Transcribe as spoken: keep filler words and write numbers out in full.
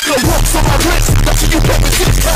The walks on my wrist, that's what you represent.